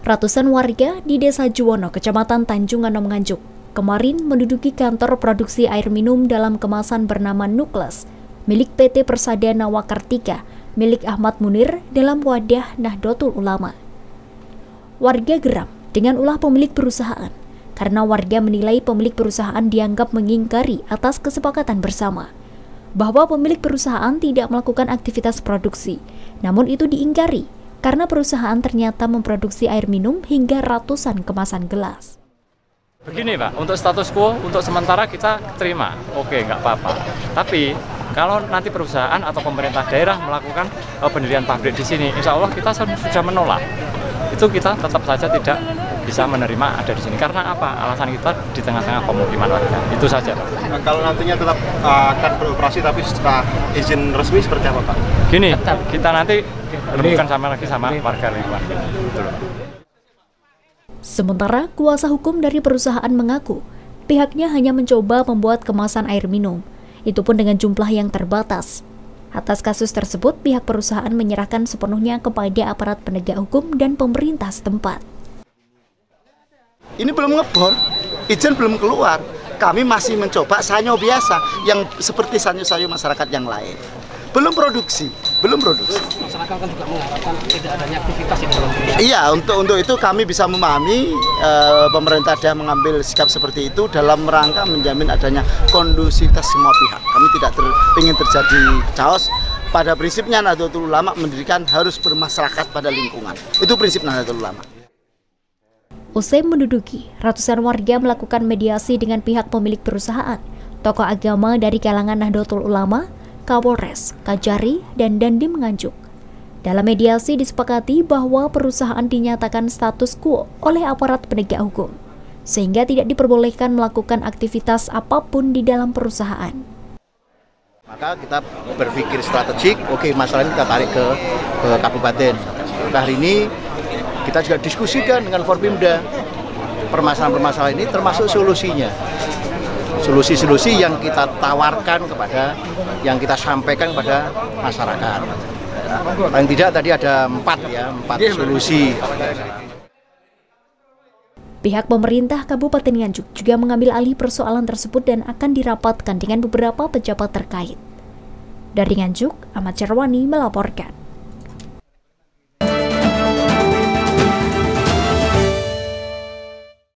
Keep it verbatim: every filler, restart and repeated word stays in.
Ratusan warga di Desa Juwono, Kecamatan Tanjung Anom, Nganjuk, kemarin menduduki kantor produksi air minum dalam kemasan bernama Nukles, milik P T Persadana Wakartika, milik Ahmad Munir dalam wadah Nahdlatul Ulama. Warga geram dengan ulah pemilik perusahaan, karena warga menilai pemilik perusahaan dianggap mengingkari atas kesepakatan bersama, bahwa pemilik perusahaan tidak melakukan aktivitas produksi, namun itu diingkari karena perusahaan ternyata memproduksi air minum hingga ratusan kemasan gelas. Begini Pak, untuk status quo, untuk sementara kita terima, oke nggak apa-apa. Tapi kalau nanti perusahaan atau pemerintah daerah melakukan uh, pendirian pabrik di sini, insya Allah kita sudah menolak. Itu kita tetap saja tidak bisa menerima ada di sini. Karena apa? Alasan kita di tengah-tengah pemukiman warga. Itu saja Pak. Nah, kalau nantinya tetap uh, akan beroperasi tapi setelah izin resmi seperti apa Pak? Gini, kita nanti rembukan sama lagi sama warga lingkungan. Sementara kuasa hukum dari perusahaan mengaku pihaknya hanya mencoba membuat kemasan air minum, itu pun dengan jumlah yang terbatas. Atas kasus tersebut, pihak perusahaan menyerahkan sepenuhnya kepada aparat penegak hukum dan pemerintah setempat. Ini belum ngebor, izin belum keluar. Kami masih mencoba sanyo biasa yang seperti sanyo-sanyo masyarakat yang lain. Belum produksi, belum produksi. Masyarakat kan juga mengharapkan tidak adanya aktivitas di dalam perusahaan. Iya, untuk untuk itu kami bisa memahami eh, pemerintah daerah mengambil sikap seperti itu dalam rangka menjamin adanya kondusivitas semua pihak. Kami tidak ter, ingin terjadi chaos. Pada prinsipnya Nahdlatul Ulama mendirikan harus bermasyarakat pada lingkungan. Itu prinsip Nahdlatul Ulama. Usai menduduki, ratusan warga melakukan mediasi dengan pihak pemilik perusahaan, tokoh agama dari kalangan Nahdlatul Ulama, Kapolres, Kajari, dan Dandim Nganjuk. Dalam mediasi disepakati bahwa perusahaan dinyatakan status quo oleh aparat penegak hukum, sehingga tidak diperbolehkan melakukan aktivitas apapun di dalam perusahaan. Maka kita berpikir strategik, oke masalah ini kita tarik ke, ke kabupaten. Hari ini kita juga diskusikan dengan Forpimda permasalahan-permasalahan ini termasuk solusinya. Solusi-solusi yang kita tawarkan kepada, yang kita sampaikan kepada masyarakat. Paling tidak tadi ada empat ya, empat solusi. Pihak pemerintah Kabupaten Nganjuk juga mengambil alih persoalan tersebut dan akan dirapatkan dengan beberapa pejabat terkait. Dari Nganjuk, Ahmad Cerwani melaporkan.